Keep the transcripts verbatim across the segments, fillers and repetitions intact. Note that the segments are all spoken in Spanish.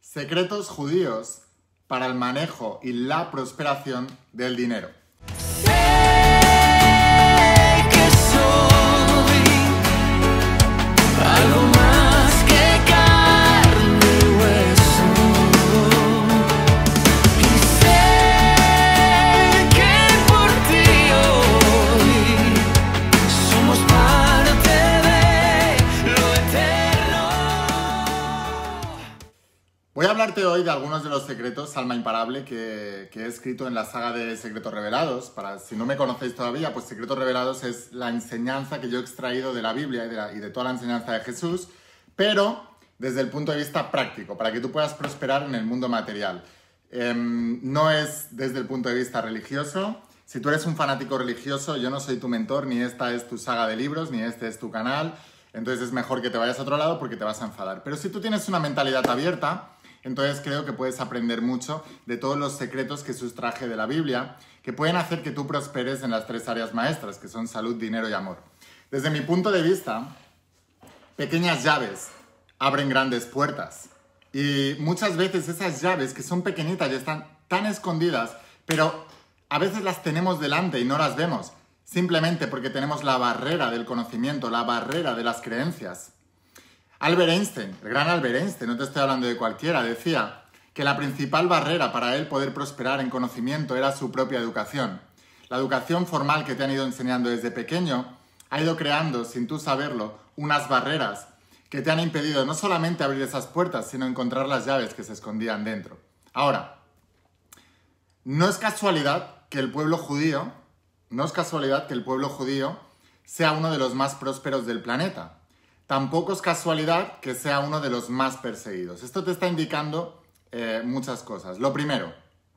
Secretos judíos para el manejo y la prosperación del dinero. Sé que soy algo más que carne y hueso, y sé que por ti hoy somos parte de lo eterno. Voy a hablarte hoy de algunos de los secretos, alma imparable, que, que he escrito en la saga de Secretos Revelados. Para si no me conocéis todavía, pues Secretos Revelados es la enseñanza que yo he extraído de la Biblia y de, la, y de toda la enseñanza de Jesús, pero desde el punto de vista práctico, para que tú puedas prosperar en el mundo material. Eh, no es desde el punto de vista religioso. Si tú eres un fanático religioso, yo no soy tu mentor, ni esta es tu saga de libros, ni este es tu canal. Entonces es mejor que te vayas a otro lado porque te vas a enfadar. Pero si tú tienes una mentalidad abierta, entonces creo que puedes aprender mucho de todos los secretos que sustraje de la Biblia, que pueden hacer que tú prosperes en las tres áreas maestras, que son salud, dinero y amor. Desde mi punto de vista, pequeñas llaves abren grandes puertas. Y muchas veces esas llaves, que son pequeñitas y están tan escondidas, pero a veces las tenemos delante y no las vemos, simplemente porque tenemos la barrera del conocimiento, la barrera de las creencias. Albert Einstein, el gran Albert Einstein, no te estoy hablando de cualquiera, decía que la principal barrera para él poder prosperar en conocimiento era su propia educación. La educación formal que te han ido enseñando desde pequeño ha ido creando, sin tú saberlo, unas barreras que te han impedido no solamente abrir esas puertas, sino encontrar las llaves que se escondían dentro. Ahora, no es casualidad que el pueblo judío, no es casualidad que el pueblo judío sea uno de los más prósperos del planeta. Tampoco es casualidad que sea uno de los más perseguidos. Esto te está indicando eh, muchas cosas. Lo primero,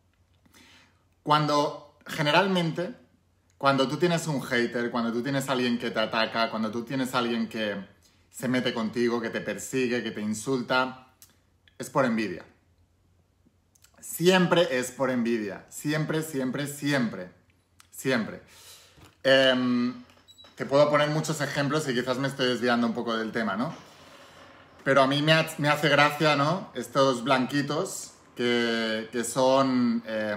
cuando generalmente, cuando tú tienes un hater, cuando tú tienes a alguien que te ataca, cuando tú tienes a alguien que se mete contigo, que te persigue, que te insulta, es por envidia. Siempre es por envidia. Siempre, siempre, siempre. Siempre. Eh, Te puedo poner muchos ejemplos y quizás me estoy desviando un poco del tema, ¿no? Pero a mí me, ha, me hace gracia, ¿no? Estos blanquitos que, que son eh,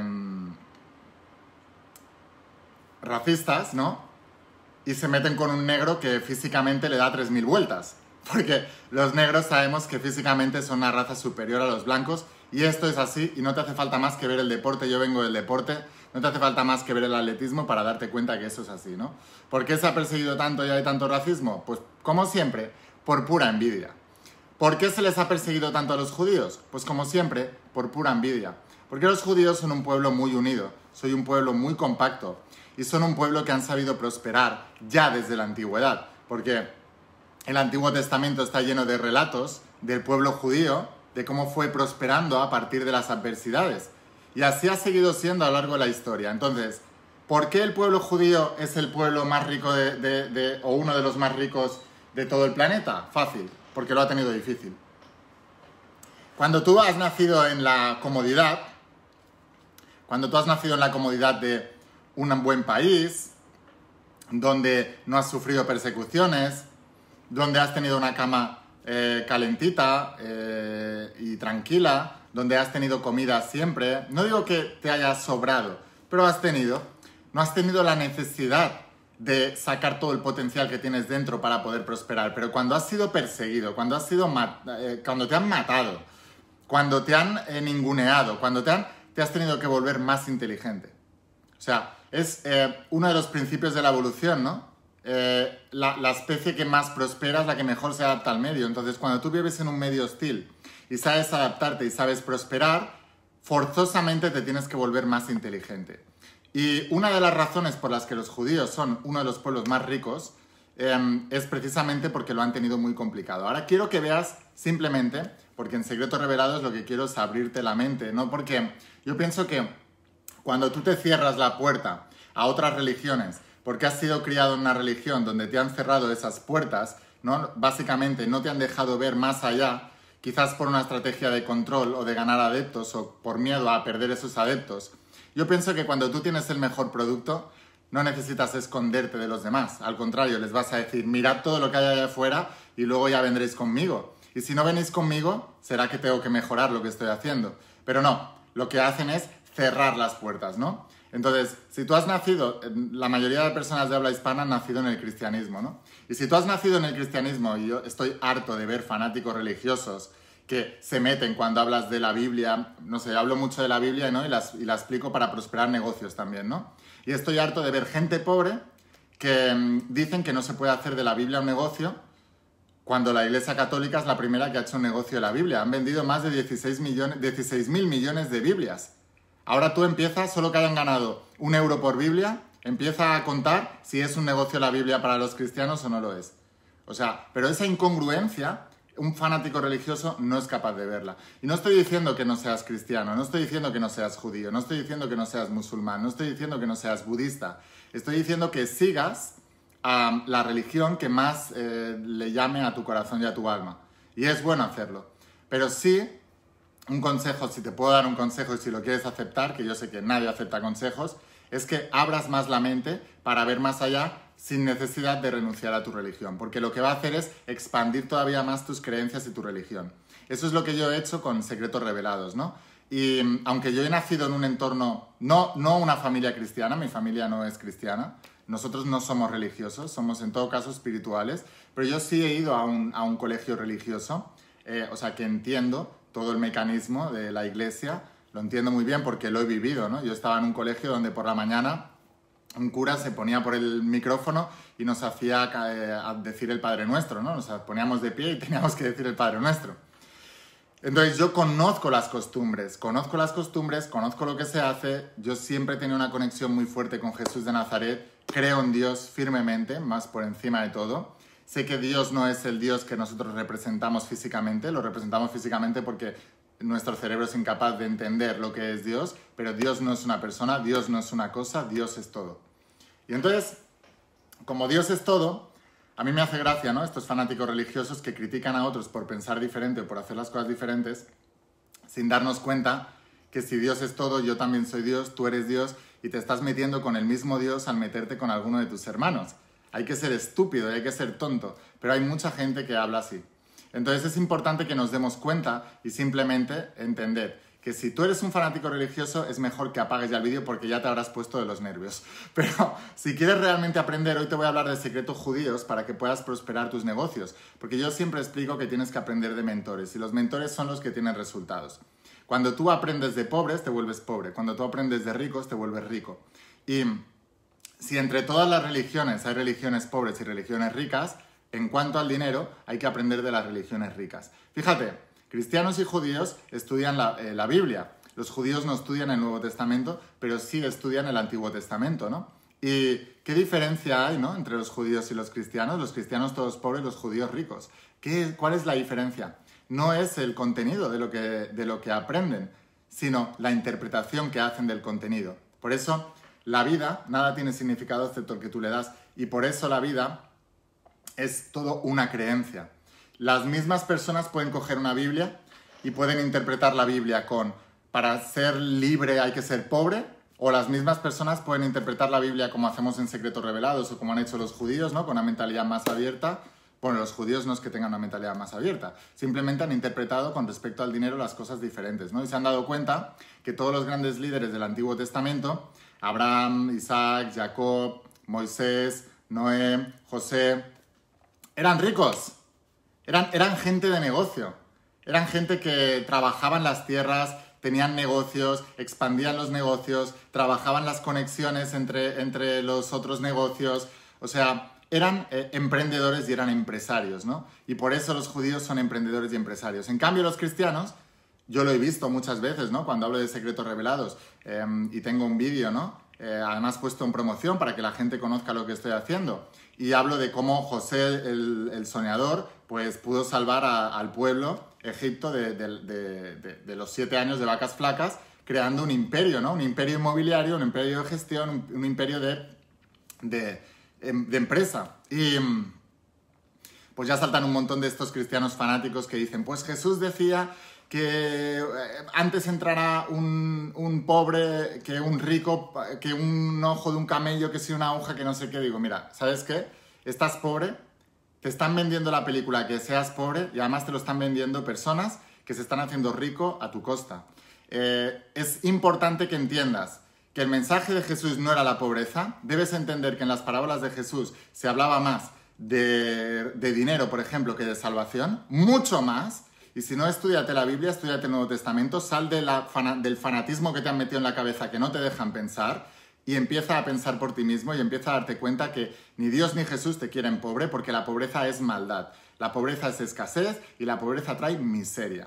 racistas, ¿no? Y se meten con un negro que físicamente le da tres mil vueltas. Porque los negros sabemos que físicamente son una raza superior a los blancos y esto es así y no te hace falta más que ver el deporte. Yo vengo del deporte. No te hace falta más que ver el atletismo para darte cuenta que eso es así, ¿no? ¿Por qué se ha perseguido tanto y hay tanto racismo? Pues, como siempre, por pura envidia. ¿Por qué se les ha perseguido tanto a los judíos? Pues, como siempre, por pura envidia. Porque los judíos son un pueblo muy unido, soy un pueblo muy compacto y son un pueblo que han sabido prosperar ya desde la antigüedad. Porque el Antiguo Testamento está lleno de relatos del pueblo judío, de cómo fue prosperando a partir de las adversidades. Y así ha seguido siendo a lo largo de la historia. Entonces, ¿por qué el pueblo judío es el pueblo más rico de, de, de, o uno de los más ricos de todo el planeta? Fácil, porque lo ha tenido difícil. Cuando tú has nacido en la comodidad, cuando tú has nacido en la comodidad de un buen país, donde no has sufrido persecuciones, donde has tenido una cama eh, calentita eh, y tranquila, donde has tenido comida siempre, no digo que te haya sobrado, pero has tenido, no has tenido la necesidad de sacar todo el potencial que tienes dentro para poder prosperar, pero cuando has sido perseguido, cuando has sido eh, cuando te han matado, cuando te han eh, ninguneado, cuando te, han, te has tenido que volver más inteligente. O sea, es eh, uno de los principios de la evolución, ¿no? Eh, la, la especie que más prospera es la que mejor se adapta al medio. Entonces, cuando tú vives en un medio hostil y sabes adaptarte y sabes prosperar, forzosamente te tienes que volver más inteligente. Y una de las razones por las que los judíos son uno de los pueblos más ricos eh, es precisamente porque lo han tenido muy complicado. Ahora quiero que veas simplemente, porque en Secretos Revelados lo que quiero es abrirte la mente, ¿no? Porque yo pienso que cuando tú te cierras la puerta a otras religiones, porque has sido criado en una religión donde te han cerrado esas puertas, ¿no? Básicamente no te han dejado ver más allá, quizás por una estrategia de control o de ganar adeptos o por miedo a perder esos adeptos. Yo pienso que cuando tú tienes el mejor producto, no necesitas esconderte de los demás. Al contrario, les vas a decir, mirad todo lo que hay allá afuera y luego ya vendréis conmigo. Y si no venís conmigo, será que tengo que mejorar lo que estoy haciendo. Pero no, lo que hacen es cerrar las puertas, ¿no? Entonces, si tú has nacido, la mayoría de personas de habla hispana han nacido en el cristianismo, ¿no? Y si tú has nacido en el cristianismo, y yo estoy harto de ver fanáticos religiosos que se meten cuando hablas de la Biblia, no sé, hablo mucho de la Biblia, ¿no? Y la, y la explico para prosperar negocios también, ¿no? Y estoy harto de ver gente pobre que mmm, dicen que no se puede hacer de la Biblia un negocio cuando la Iglesia Católica es la primera que ha hecho un negocio de la Biblia. Han vendido más de dieciséis mil millones de Biblias. Ahora tú empiezas, solo que hayan ganado un euro por Biblia, empieza a contar si es un negocio la Biblia para los cristianos o no lo es. O sea, pero esa incongruencia, un fanático religioso no es capaz de verla. Y no estoy diciendo que no seas cristiano, no estoy diciendo que no seas judío, no estoy diciendo que no seas musulmán, no estoy diciendo que no seas budista. Estoy diciendo que sigas um, la religión que más eh, le llame a tu corazón y a tu alma. Y es bueno hacerlo. Pero sí, un consejo, si te puedo dar un consejo y si lo quieres aceptar, que yo sé que nadie acepta consejos, es que abras más la mente para ver más allá sin necesidad de renunciar a tu religión, porque lo que va a hacer es expandir todavía más tus creencias y tu religión. Eso es lo que yo he hecho con Secretos Revelados, ¿no? Y aunque yo he nacido en un entorno, no, no una familia cristiana, mi familia no es cristiana, nosotros no somos religiosos, somos en todo caso espirituales, pero yo sí he ido a un, a un colegio religioso, eh, o sea que entiendo todo el mecanismo de la iglesia, lo entiendo muy bien porque lo he vivido, ¿no? Yo estaba en un colegio donde por la mañana un cura se ponía por el micrófono y nos hacía eh, decir el Padre Nuestro, ¿no? Nos poníamos de pie y teníamos que decir el Padre Nuestro. Entonces yo conozco las costumbres, conozco las costumbres, conozco lo que se hace, yo siempre he tenido una conexión muy fuerte con Jesús de Nazaret, creo en Dios firmemente, más por encima de todo. Sé que Dios no es el Dios que nosotros representamos físicamente, lo representamos físicamente porque nuestro cerebro es incapaz de entender lo que es Dios, pero Dios no es una persona, Dios no es una cosa, Dios es todo. Y entonces, como Dios es todo, a mí me hace gracia, ¿no? Estos fanáticos religiosos que critican a otros por pensar diferente o por hacer las cosas diferentes, sin darnos cuenta que si Dios es todo, yo también soy Dios, tú eres Dios, y te estás metiendo con el mismo Dios al meterte con alguno de tus hermanos. Hay que ser estúpido y hay que ser tonto, pero hay mucha gente que habla así. Entonces es importante que nos demos cuenta y simplemente entender que si tú eres un fanático religioso es mejor que apagues ya el vídeo porque ya te habrás puesto de los nervios. Pero si quieres realmente aprender, hoy te voy a hablar de secretos judíos para que puedas prosperar tus negocios. Porque yo siempre explico que tienes que aprender de mentores y los mentores son los que tienen resultados. Cuando tú aprendes de pobres te vuelves pobre, cuando tú aprendes de ricos te vuelves rico. Y si entre todas las religiones hay religiones pobres y religiones ricas, en cuanto al dinero, hay que aprender de las religiones ricas. Fíjate, cristianos y judíos estudian la, eh, la Biblia. Los judíos no estudian el Nuevo Testamento, pero sí estudian el Antiguo Testamento, ¿no? ¿Y qué diferencia hay, ¿no? entre los judíos y los cristianos? Los cristianos todos pobres, los judíos ricos. ¿Qué, ¿Cuál es la diferencia? No es el contenido de lo, que, de lo que aprenden, sino la interpretación que hacen del contenido. Por eso, la vida, nada tiene significado excepto el que tú le das. Y por eso la vida es todo una creencia. Las mismas personas pueden coger una Biblia y pueden interpretar la Biblia con para ser libre hay que ser pobre, o las mismas personas pueden interpretar la Biblia como hacemos en Secretos Revelados o como han hecho los judíos, ¿no? Con una mentalidad más abierta. Bueno, los judíos no es que tengan una mentalidad más abierta, simplemente han interpretado con respecto al dinero las cosas diferentes, ¿no? Y se han dado cuenta que todos los grandes líderes del Antiguo Testamento, Abraham, Isaac, Jacob, Moisés, Noé, José, eran ricos, eran, eran gente de negocio, eran gente que trabajaban las tierras, tenían negocios, expandían los negocios, trabajaban las conexiones entre, entre los otros negocios, o sea, eran eh, emprendedores y eran empresarios, ¿no? Y por eso los judíos son emprendedores y empresarios. En cambio, los cristianos, yo lo he visto muchas veces, ¿no? Cuando hablo de secretos revelados eh, y tengo un vídeo, ¿no? Eh, además puesto en promoción para que la gente conozca lo que estoy haciendo. Y hablo de cómo José, el, el soñador, pues pudo salvar a, al pueblo Egipto de, de, de, de, de los siete años de vacas flacas, creando un imperio, ¿no? Un imperio inmobiliario, un imperio de gestión, un, un imperio de, de, de empresa. Y pues ya saltan un montón de estos cristianos fanáticos que dicen, pues Jesús decía que antes entrará un, un pobre que un rico, que un ojo de un camello, que si una aguja, que no sé qué. Digo, mira, ¿sabes qué? Estás pobre te están vendiendo la película que seas pobre y además te lo están vendiendo personas que se están haciendo rico a tu costa. Eh, es importante que entiendas que el mensaje de Jesús no era la pobreza. Debes entender que en las parábolas de Jesús se hablaba más de, de dinero, por ejemplo, que de salvación, mucho más. Y si no, estudiate la Biblia, estudiate el Nuevo Testamento, sal de la, del fanatismo que te han metido en la cabeza que no te dejan pensar y empieza a pensar por ti mismo y empieza a darte cuenta que ni Dios ni Jesús te quieren pobre, porque la pobreza es maldad, la pobreza es escasez y la pobreza trae miseria.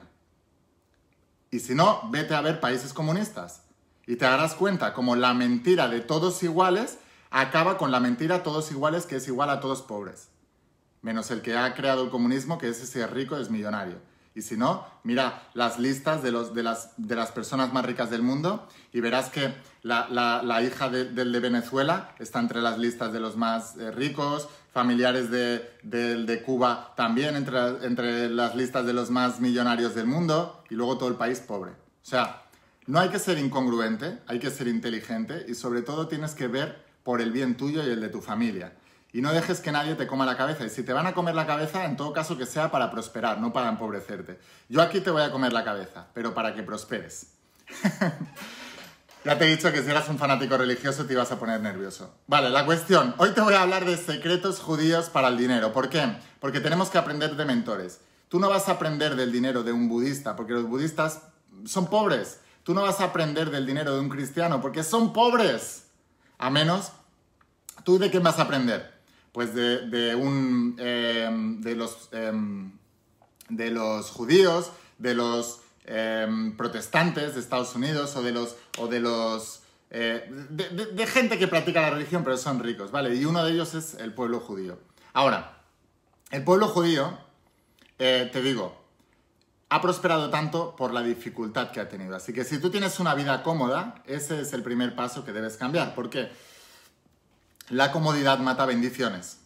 Y si no, vete a ver países comunistas y te darás cuenta como la mentira de todos iguales acaba con la mentira todos iguales, que es igual a todos pobres. Menos el que ha creado el comunismo, que es ese rico, es millonario. Y si no, mira las listas de, los, de, las, de las personas más ricas del mundo y verás que la, la, la hija de, del de Venezuela está entre las listas de los más eh, ricos, familiares de, de, de Cuba también entre, entre las listas de los más millonarios del mundo y luego todo el país pobre. O sea, no hay que ser incongruente, hay que ser inteligente y sobre todo tienes que ver por el bien tuyo y el de tu familia. Y no dejes que nadie te coma la cabeza. Y si te van a comer la cabeza, en todo caso que sea para prosperar, no para empobrecerte. Yo aquí te voy a comer la cabeza, pero para que prosperes. Ya te he dicho que si eras un fanático religioso te ibas a poner nervioso. Vale, la cuestión. Hoy te voy a hablar de secretos judíos para el dinero. ¿Por qué? Porque tenemos que aprender de mentores. Tú no vas a aprender del dinero de un budista, porque los budistas son pobres. Tú no vas a aprender del dinero de un cristiano, porque son pobres. A menos, ¿tú de qué vas a aprender? Pues de, de, un, eh, de, los, eh, de los judíos, de los eh, protestantes de Estados Unidos o de los... O de, los eh, de, de, de gente que practica la religión pero son ricos, ¿vale? Y uno de ellos es el pueblo judío. Ahora, el pueblo judío, eh, te digo, ha prosperado tanto por la dificultad que ha tenido. Así que si tú tienes una vida cómoda, ese es el primer paso que debes cambiar. ¿Por qué? La comodidad mata bendiciones.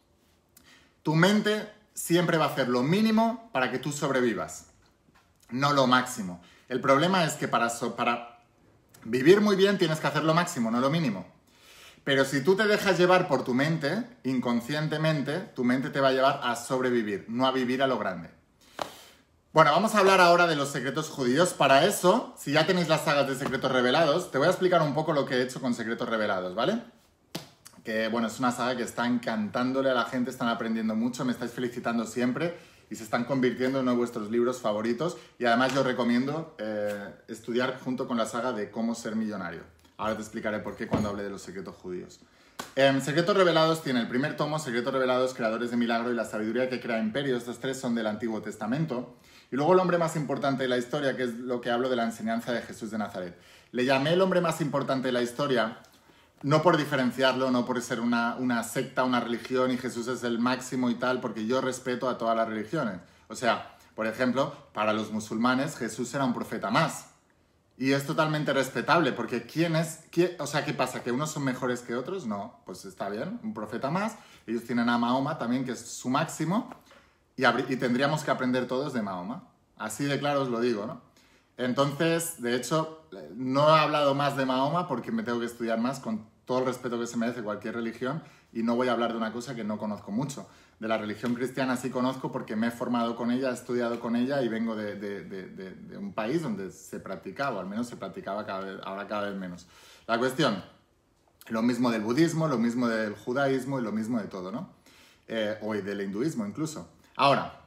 Tu mente siempre va a hacer lo mínimo para que tú sobrevivas, no lo máximo. El problema es que para, so para vivir muy bien tienes que hacer lo máximo, no lo mínimo. Pero si tú te dejas llevar por tu mente, inconscientemente, tu mente te va a llevar a sobrevivir, no a vivir a lo grande. Bueno, vamos a hablar ahora de los secretos judíos. Para eso, si ya tenéis las sagas de secretos revelados, te voy a explicar un poco lo que he hecho con secretos revelados, ¿vale? Que, bueno, es una saga que está encantándole a la gente, están aprendiendo mucho, me estáis felicitando siempre y se están convirtiendo en uno de vuestros libros favoritos. Y además yo recomiendo eh, estudiar junto con la saga de Cómo ser millonario. Ahora te explicaré por qué cuando hable de los secretos judíos. Eh, secretos revelados tiene el primer tomo, Secretos revelados, creadores de milagro y la sabiduría que crea imperios. Estos tres son del Antiguo Testamento. Y luego el hombre más importante de la historia, que es lo que hablo de la enseñanza de Jesús de Nazaret. Le llamé el hombre más importante de la historia, no por diferenciarlo, no por ser una, una secta, una religión y Jesús es el máximo y tal, porque yo respeto a todas las religiones. O sea, por ejemplo, para los musulmanes Jesús era un profeta más. Y es totalmente respetable, porque ¿quién es? Quién, o sea, ¿qué pasa? ¿Que unos son mejores que otros? No, pues está bien, un profeta más. Ellos tienen a Mahoma también, que es su máximo, y, y tendríamos que aprender todos de Mahoma. Así de claro os lo digo, ¿no? Entonces, de hecho, no he hablado más de Mahoma porque me tengo que estudiar más con todo el respeto que se merece cualquier religión y no voy a hablar de una cosa que no conozco mucho. De la religión cristiana sí conozco porque me he formado con ella, he estudiado con ella y vengo de, de, de, de, de un país donde se practicaba, o al menos se practicaba cada vez, ahora cada vez menos. La cuestión, lo mismo del budismo, lo mismo del judaísmo y lo mismo de todo, ¿no? Eh, o del hinduismo incluso. Ahora,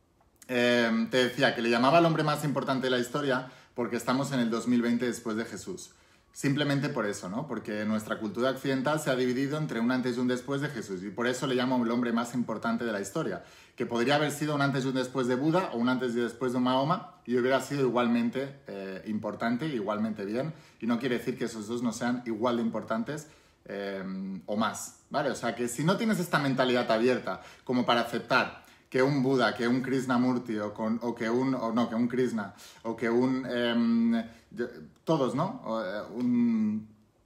Eh, te decía que le llamaba al hombre más importante de la historia porque estamos en el dos mil veinte después de Jesús. Simplemente por eso, ¿no? Porque nuestra cultura occidental se ha dividido entre un antes y un después de Jesús y por eso le llamo el hombre más importante de la historia, que podría haber sido un antes y un después de Buda o un antes y después de Mahoma y hubiera sido igualmente eh, importante, igualmente bien, y no quiere decir que esos dos no sean igual de importantes eh, o más, ¿vale? O sea que si no tienes esta mentalidad abierta como para aceptar que un Buda, que un Krishnamurti, o, con, o que un, o no, que un Krishna, o que un, eh, todos, ¿no? O, eh, un,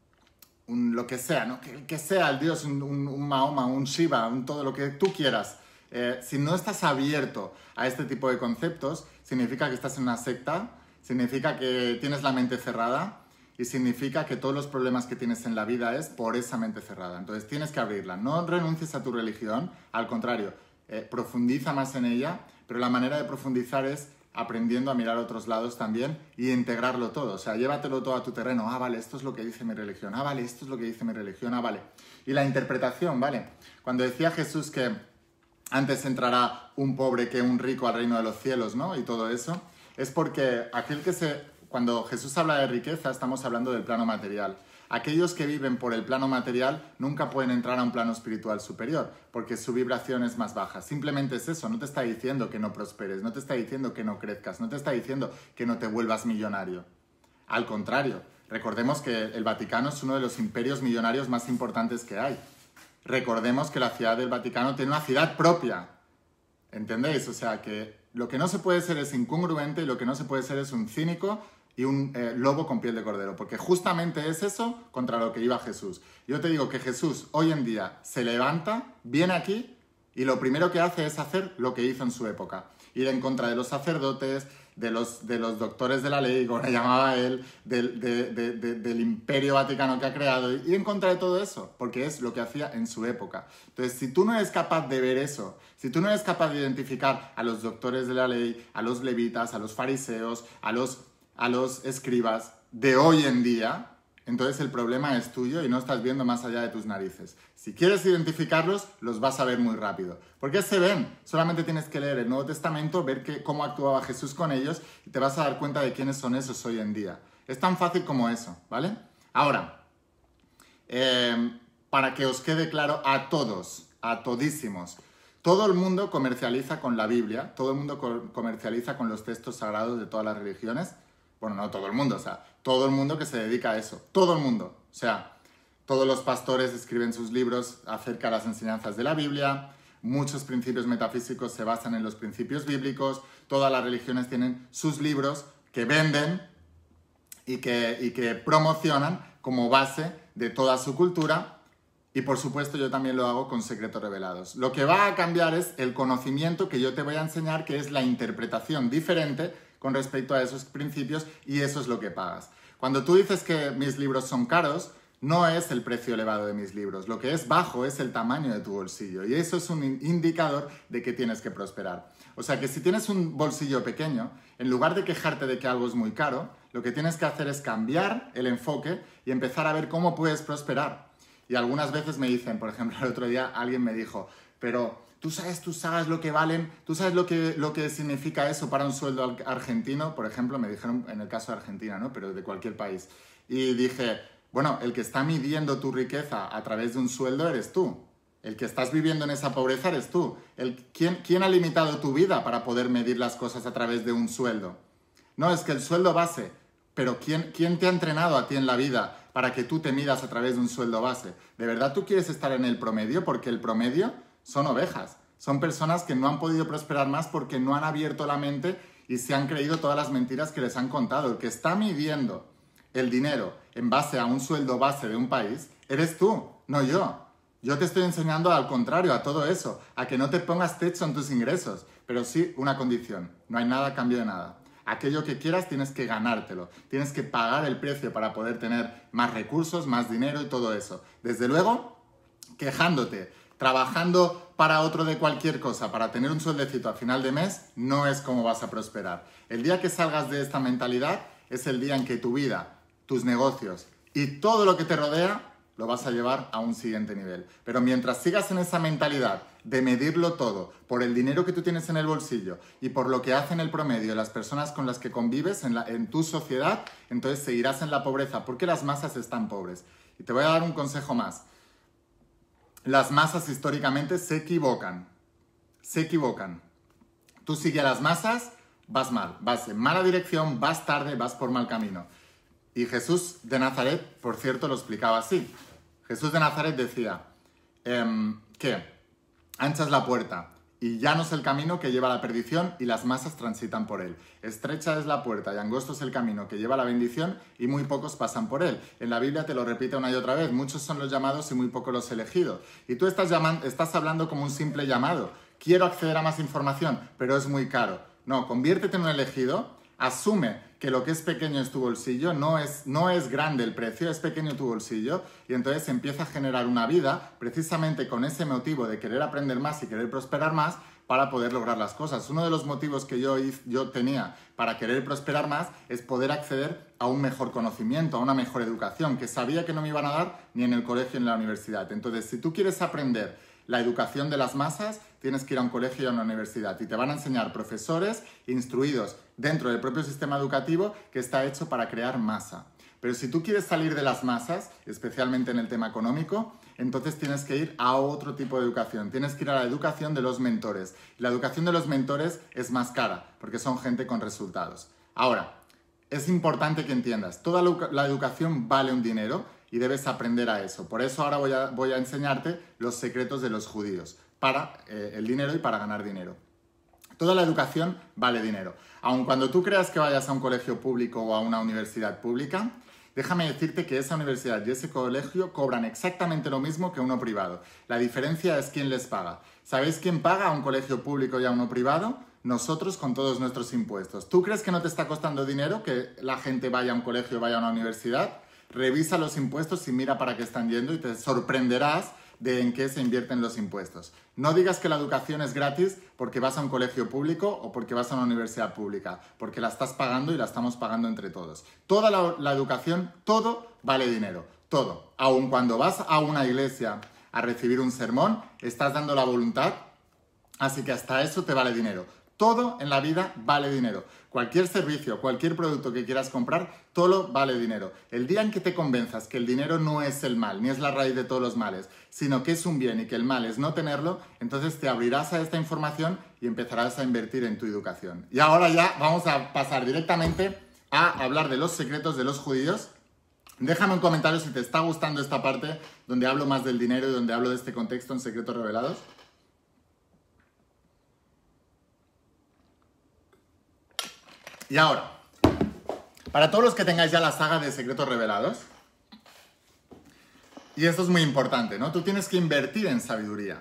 un, lo que sea, ¿no? Que, que sea el Dios, un, un, un Mahoma, un Shiva, un todo lo que tú quieras. Eh, si no estás abierto a este tipo de conceptos, significa que estás en una secta, significa que tienes la mente cerrada y significa que todos los problemas que tienes en la vida es por esa mente cerrada. Entonces tienes que abrirla. No renuncies a tu religión, al contrario, eh, profundiza más en ella, pero la manera de profundizar es aprendiendo a mirar a otros lados también y integrarlo todo. O sea, llévatelo todo a tu terreno. Ah, vale, esto es lo que dice mi religión. Ah, vale, esto es lo que dice mi religión. Ah, vale. Y la interpretación, ¿vale? Cuando decía Jesús que antes entrará un pobre que un rico al reino de los cielos, ¿no? Y todo eso, es porque aquel que se... Cuando Jesús habla de riqueza, estamos hablando del plano material. Aquellos que viven por el plano material nunca pueden entrar a un plano espiritual superior, porque su vibración es más baja. Simplemente es eso, no te está diciendo que no prosperes, no te está diciendo que no crezcas, no te está diciendo que no te vuelvas millonario. Al contrario, recordemos que el Vaticano es uno de los imperios millonarios más importantes que hay. Recordemos que la ciudad del Vaticano tiene una ciudad propia. ¿Entendéis? O sea, que lo que no se puede ser es incongruente y lo que no se puede ser es un cínico y un eh, lobo con piel de cordero, porque justamente es eso contra lo que iba Jesús. Yo te digo que Jesús hoy en día se levanta, viene aquí y lo primero que hace es hacer lo que hizo en su época. Ir en contra de los sacerdotes, de los, de los doctores de la ley, como le llamaba él, del, de, de, de, del imperio vaticano que ha creado, y en contra de todo eso, porque es lo que hacía en su época. Entonces, si tú no eres capaz de ver eso, si tú no eres capaz de identificar a los doctores de la ley, a los levitas, a los fariseos, a los, a los escribas de hoy en día, entonces el problema es tuyo y no estás viendo más allá de tus narices. Si quieres identificarlos, los vas a ver muy rápido. ¿Por qué se ven? Solamente tienes que leer el Nuevo Testamento, ver que, cómo actuaba Jesús con ellos y te vas a dar cuenta de quiénes son esos hoy en día. Es tan fácil como eso, ¿vale? Ahora, eh, para que os quede claro a todos, a todísimos, todo el mundo comercializa con la Biblia, todo el mundo co- comercializa con los textos sagrados de todas las religiones. Bueno, no todo el mundo, o sea, todo el mundo que se dedica a eso, todo el mundo. O sea, todos los pastores escriben sus libros acerca de las enseñanzas de la Biblia, muchos principios metafísicos se basan en los principios bíblicos, todas las religiones tienen sus libros que venden y que, y que promocionan como base de toda su cultura. Y por supuesto yo también lo hago con secretos revelados. Lo que va a cambiar es el conocimiento que yo te voy a enseñar, que es la interpretación diferente con respecto a esos principios, y eso es lo que pagas. Cuando tú dices que mis libros son caros, no es el precio elevado de mis libros. Lo que es bajo es el tamaño de tu bolsillo, y eso es un indicador de que tienes que prosperar. O sea que si tienes un bolsillo pequeño, en lugar de quejarte de que algo es muy caro, lo que tienes que hacer es cambiar el enfoque y empezar a ver cómo puedes prosperar. Y algunas veces me dicen, por ejemplo, el otro día alguien me dijo, pero tú sabes, tú sabes lo que valen, tú sabes lo que, lo que significa eso para un sueldo argentino, por ejemplo, me dijeron en el caso de Argentina, ¿no? Pero de cualquier país. Y dije, bueno, el que está midiendo tu riqueza a través de un sueldo eres tú. El que estás viviendo en esa pobreza eres tú. El, ¿quién, ¿Quién ha limitado tu vida para poder medir las cosas a través de un sueldo? No, es que el sueldo base, pero ¿quién, ¿quién te ha entrenado a ti en la vida para que tú te midas a través de un sueldo base? ¿De verdad tú quieres estar en el promedio? Porque el promedio son ovejas. Son personas que no han podido prosperar más porque no han abierto la mente y se han creído todas las mentiras que les han contado. El que está midiendo el dinero en base a un sueldo base de un país, eres tú, no yo. Yo te estoy enseñando al contrario, a todo eso, a que no te pongas techo en tus ingresos, pero sí una condición, no hay nada a cambio de nada. Aquello que quieras tienes que ganártelo, tienes que pagar el precio para poder tener más recursos, más dinero y todo eso. Desde luego, quejándote, trabajando para otro de cualquier cosa, para tener un sueldecito a final de mes, no es como vas a prosperar. El día que salgas de esta mentalidad es el día en que tu vida, tus negocios y todo lo que te rodea lo vas a llevar a un siguiente nivel. Pero mientras sigas en esa mentalidad de medirlo todo por el dinero que tú tienes en el bolsillo y por lo que hacen el promedio las personas con las que convives en, la, en tu sociedad, entonces seguirás en la pobreza, porque las masas están pobres. Y te voy a dar un consejo más. Las masas históricamente se equivocan. Se equivocan. Tú sigues a las masas, vas mal. Vas en mala dirección, vas tarde, vas por mal camino. Y Jesús de Nazaret, por cierto, lo explicaba así. Jesús de Nazaret decía eh, que ancha es la puerta y llano es el camino que lleva a la perdición y las masas transitan por él. Estrecha es la puerta y angosto es el camino que lleva a la bendición y muy pocos pasan por él. En la Biblia te lo repite una y otra vez. Muchos son los llamados y muy pocos los elegidos. Y tú estás, llamando, estás hablando como un simple llamado. Quiero acceder a más información, pero es muy caro. No, conviértete en un elegido, asume que que lo que es pequeño es tu bolsillo, no es, no es grande el precio, es pequeño tu bolsillo, y entonces empieza a generar una vida precisamente con ese motivo de querer aprender más y querer prosperar más para poder lograr las cosas. Uno de los motivos que yo, yo tenía para querer prosperar más es poder acceder a un mejor conocimiento, a una mejor educación, que sabía que no me iban a dar ni en el colegio ni en la universidad. Entonces, si tú quieres aprender la educación de las masas, tienes que ir a un colegio y a una universidad y te van a enseñar profesores instruidos dentro del propio sistema educativo que está hecho para crear masa. Pero si tú quieres salir de las masas, especialmente en el tema económico, entonces tienes que ir a otro tipo de educación. Tienes que ir a la educación de los mentores. La educación de los mentores es más cara porque son gente con resultados. Ahora, es importante que entiendas, toda la educación vale un dinero y debes aprender a eso. Por eso ahora voy a, voy a enseñarte los secretos de los judíos para eh, el dinero y para ganar dinero. Toda la educación vale dinero. Aun cuando tú creas que vayas a un colegio público o a una universidad pública, déjame decirte que esa universidad y ese colegio cobran exactamente lo mismo que uno privado. La diferencia es quién les paga. ¿Sabéis quién paga a un colegio público y a uno privado? Nosotros con todos nuestros impuestos. ¿Tú crees que no te está costando dinero que la gente vaya a un colegio o vaya a una universidad? Revisa los impuestos y mira para qué están yendo y te sorprenderás de en qué se invierten los impuestos. No digas que la educación es gratis porque vas a un colegio público o porque vas a una universidad pública, porque la estás pagando y la estamos pagando entre todos. Toda la, la educación, todo vale dinero, todo. Aun cuando vas a una iglesia a recibir un sermón, estás dando la voluntad, así que hasta eso te vale dinero. Todo en la vida vale dinero. Cualquier servicio, cualquier producto que quieras comprar, todo vale dinero. El día en que te convenzas que el dinero no es el mal, ni es la raíz de todos los males, sino que es un bien y que el mal es no tenerlo, entonces te abrirás a esta información y empezarás a invertir en tu educación. Y ahora ya vamos a pasar directamente a hablar de los secretos de los judíos. Déjame un comentario si te está gustando esta parte donde hablo más del dinero y donde hablo de este contexto en Secretos Revelados. Y ahora, para todos los que tengáis ya la saga de Secretos Revelados, y esto es muy importante, ¿no? Tú tienes que invertir en sabiduría,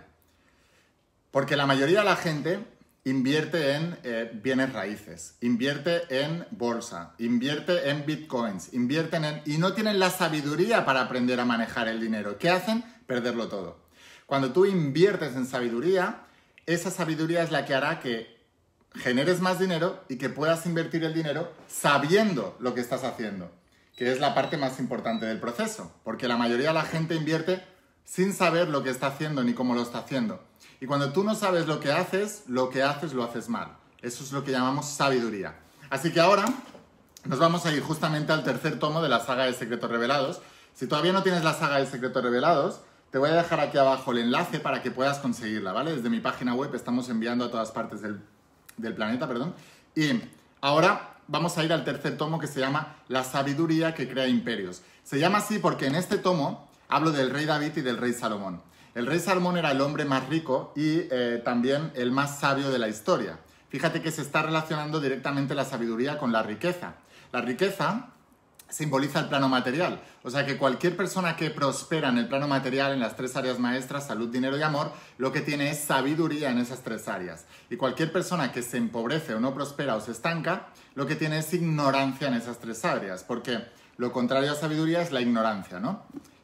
porque la mayoría de la gente invierte en eh, bienes raíces, invierte en bolsa, invierte en bitcoins, invierten en... y no tienen la sabiduría para aprender a manejar el dinero. ¿Qué hacen? Perderlo todo. Cuando tú inviertes en sabiduría, esa sabiduría es la que hará que generes más dinero y que puedas invertir el dinero sabiendo lo que estás haciendo, que es la parte más importante del proceso, porque la mayoría de la gente invierte sin saber lo que está haciendo ni cómo lo está haciendo. Y cuando tú no sabes lo que haces, lo que haces lo haces mal. Eso es lo que llamamos sabiduría. Así que ahora nos vamos a ir justamente al tercer tomo de la saga de Secretos Revelados. Si todavía no tienes la saga de Secretos Revelados, te voy a dejar aquí abajo el enlace para que puedas conseguirla, ¿vale? Desde mi página web estamos enviando a todas partes del del planeta, perdón. Y ahora vamos a ir al tercer tomo que se llama La sabiduría que crea imperios. Se llama así porque en este tomo hablo del rey David y del rey Salomón. El rey Salomón era el hombre más rico y eh, también el más sabio de la historia. Fíjate que se está relacionando directamente la sabiduría con la riqueza. La riqueza simboliza el plano material. O sea que cualquier persona que prospera en el plano material, en las tres áreas maestras, salud, dinero y amor, lo que tiene es sabiduría en esas tres áreas. Y cualquier persona que se empobrece o no prospera o se estanca, lo que tiene es ignorancia en esas tres áreas. Porque lo contrario a sabiduría es la ignorancia, ¿no?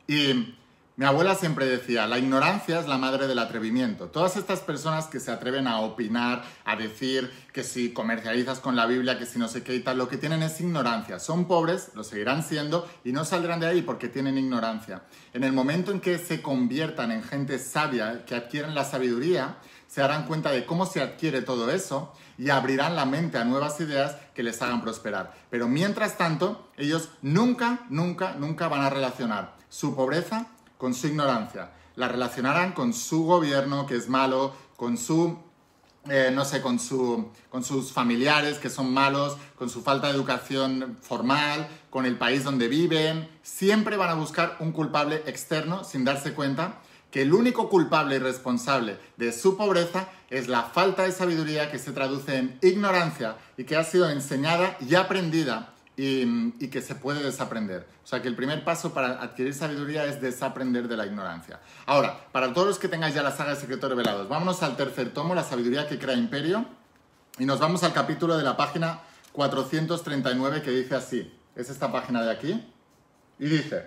Y mi abuela siempre decía, la ignorancia es la madre del atrevimiento. Todas estas personas que se atreven a opinar, a decir que si comercializas con la Biblia, que si no sé qué y tal, lo que tienen es ignorancia. Son pobres, lo seguirán siendo y no saldrán de ahí porque tienen ignorancia. En el momento en que se conviertan en gente sabia, que adquieren la sabiduría, se darán cuenta de cómo se adquiere todo eso y abrirán la mente a nuevas ideas que les hagan prosperar. Pero mientras tanto, ellos nunca, nunca, nunca van a relacionar su pobreza con su ignorancia. La relacionarán con su gobierno, que es malo, con su, eh, no sé, con, su, con sus familiares, que son malos, con su falta de educación formal, con el país donde viven. Siempre van a buscar un culpable externo sin darse cuenta que el único culpable y responsable de su pobreza es la falta de sabiduría que se traduce en ignorancia y que ha sido enseñada y aprendida y, y que se puede desaprender. O sea que el primer paso para adquirir sabiduría es desaprender de la ignorancia. Ahora, para todos los que tengáis ya la saga de Secretos Revelados, vámonos al tercer tomo, La sabiduría que crea imperio, y nos vamos al capítulo de la página cuatrocientos treinta y nueve que dice así. Es esta página de aquí. Y dice: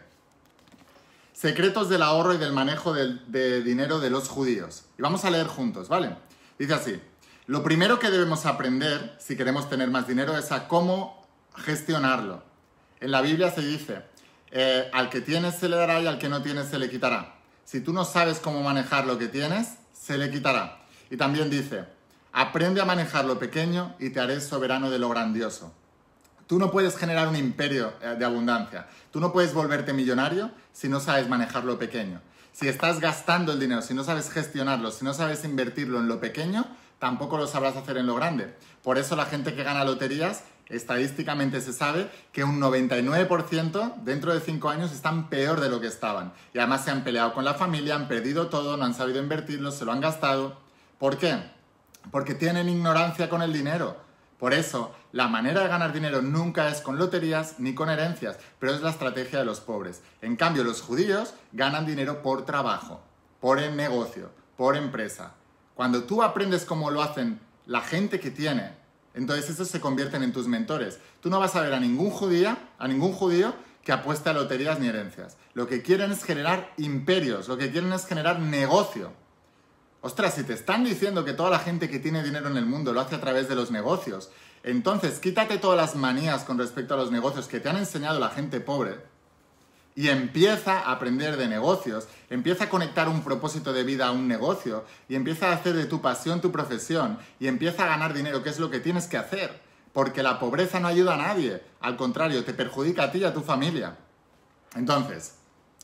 secretos del ahorro y del manejo de, de dinero de los judíos. Y vamos a leer juntos, ¿vale? Dice así: lo primero que debemos aprender, si queremos tener más dinero, es a cómo gestionarlo. En la Biblia se dice, eh, al que tienes se le dará y al que no tienes se le quitará. Si tú no sabes cómo manejar lo que tienes, se le quitará. Y también dice, aprende a manejar lo pequeño y te haré soberano de lo grandioso. Tú no puedes generar un imperio de abundancia. Tú no puedes volverte millonario si no sabes manejar lo pequeño. Si estás gastando el dinero, si no sabes gestionarlo, si no sabes invertirlo en lo pequeño, tampoco lo sabrás hacer en lo grande. Por eso la gente que gana loterías, estadísticamente se sabe que un noventa y nueve por ciento dentro de cinco años están peor de lo que estaban. Y además se han peleado con la familia, han perdido todo, no han sabido invertirlo, se lo han gastado. ¿Por qué? Porque tienen ignorancia con el dinero. Por eso, la manera de ganar dinero nunca es con loterías ni con herencias, pero es la estrategia de los pobres. En cambio, los judíos ganan dinero por trabajo, por el negocio, por empresa. Cuando tú aprendes cómo lo hacen la gente que tiene, entonces esos se convierten en tus mentores. Tú no vas a ver a ningún judío, a ningún judío que apueste a loterías ni herencias. Lo que quieren es generar imperios, lo que quieren es generar negocio. Ostras, si te están diciendo que toda la gente que tiene dinero en el mundo lo hace a través de los negocios, entonces quítate todas las manías con respecto a los negocios que te han enseñado la gente pobre y empieza a aprender de negocios, empieza a conectar un propósito de vida a un negocio y empieza a hacer de tu pasión tu profesión y empieza a ganar dinero, que es lo que tienes que hacer, porque la pobreza no ayuda a nadie, al contrario, te perjudica a ti y a tu familia. Entonces,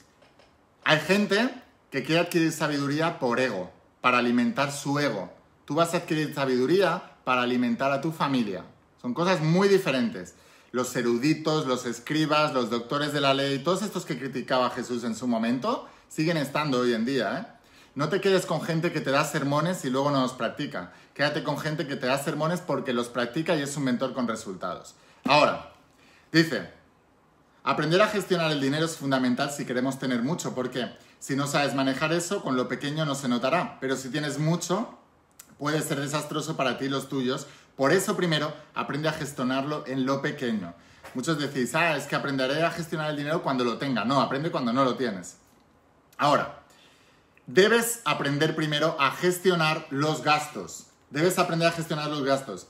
hay gente que quiere adquirir sabiduría por ego, para alimentar su ego. Tú vas a adquirir sabiduría para alimentar a tu familia. Son cosas muy diferentes. Los eruditos, los escribas, los doctores de la ley, todos estos que criticaba Jesús en su momento, siguen estando hoy en día, ¿eh? No te quedes con gente que te da sermones y luego no los practica. Quédate con gente que te da sermones porque los practica y es un mentor con resultados. Ahora, dice, aprender a gestionar el dinero es fundamental si queremos tener mucho, porque si no sabes manejar eso, con lo pequeño no se notará. Pero si tienes mucho, puede ser desastroso para ti y los tuyos. Por eso, primero, aprende a gestionarlo en lo pequeño. Muchos decís, ah, es que aprenderé a gestionar el dinero cuando lo tenga. No, aprende cuando no lo tienes. Ahora, debes aprender primero a gestionar los gastos. Debes aprender a gestionar los gastos.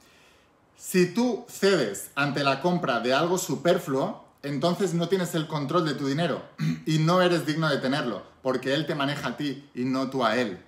Si tú cedes ante la compra de algo superfluo, entonces no tienes el control de tu dinero y no eres digno de tenerlo, porque él te maneja a ti y no tú a él.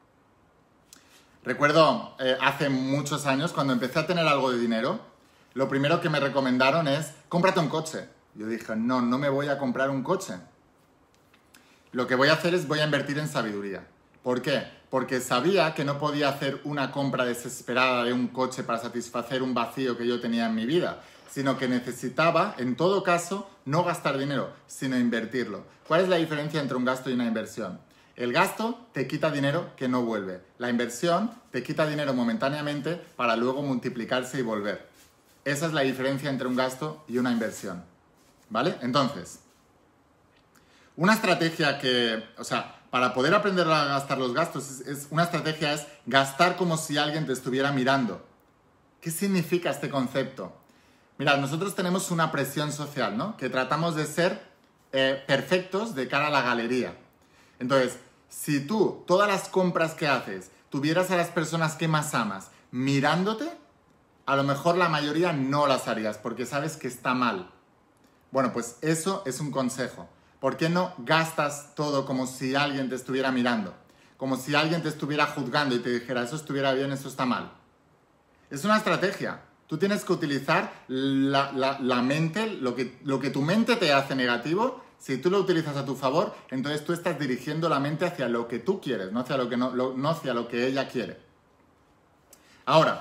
Recuerdo eh, hace muchos años, cuando empecé a tener algo de dinero, lo primero que me recomendaron es, cómprate un coche. Yo dije, no, no me voy a comprar un coche. Lo que voy a hacer es, voy a invertir en sabiduría. ¿Por qué? Porque sabía que no podía hacer una compra desesperada de un coche para satisfacer un vacío que yo tenía en mi vida, sino que necesitaba, en todo caso, no gastar dinero, sino invertirlo. ¿Cuál es la diferencia entre un gasto y una inversión? El gasto te quita dinero que no vuelve. La inversión te quita dinero momentáneamente para luego multiplicarse y volver. Esa es la diferencia entre un gasto y una inversión. ¿Vale? Entonces, una estrategia que, o sea, para poder aprender a gastar los gastos, es, es, una estrategia es gastar como si alguien te estuviera mirando. ¿Qué significa este concepto? Mirad, nosotros tenemos una presión social, ¿no? Que tratamos de ser eh, perfectos de cara a la galería. Entonces, si tú, todas las compras que haces, tuvieras a las personas que más amas mirándote, a lo mejor la mayoría no las harías porque sabes que está mal. Bueno, pues eso es un consejo. ¿Por qué no gastas todo como si alguien te estuviera mirando? Como si alguien te estuviera juzgando y te dijera, eso estuviera bien, eso está mal. Es una estrategia. Tú tienes que utilizar la, la, la mente, lo que, lo que tu mente te hace negativo. Si tú lo utilizas a tu favor, entonces tú estás dirigiendo la mente hacia lo que tú quieres, no hacia lo que, no, lo, no hacia lo que ella quiere. Ahora,